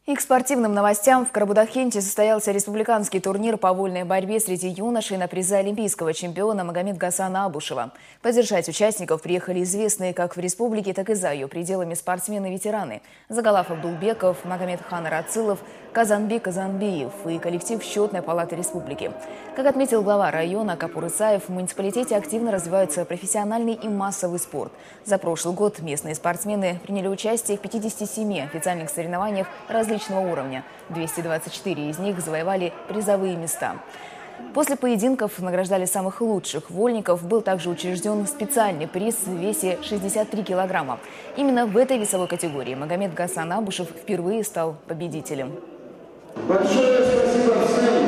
И к спортивным новостям. В Карабудакенте состоялся республиканский турнир по вольной борьбе среди юношей на призы олимпийского чемпиона Магомедгасана Абушева. Поддержать участников приехали известные как в республике, так и за ее пределами спортсмены-ветераны. Загалав Абдулбеков, Магомедхан Рацилов, Казанбек Казанбиев и коллектив Счетной палаты республики. Как отметил глава района Капур Исаев, в муниципалитете активно развивается профессиональный и массовый спорт. За прошлый год местные спортсмены приняли участие в 57 официальных соревнованиях различного уровня. 224 из них завоевали призовые места. После поединков награждали самых лучших вольников. Был также учрежден специальный приз в весе 63 килограмма. Именно в этой весовой категории Магомедгасан Абушев впервые стал победителем. Большое спасибо всем.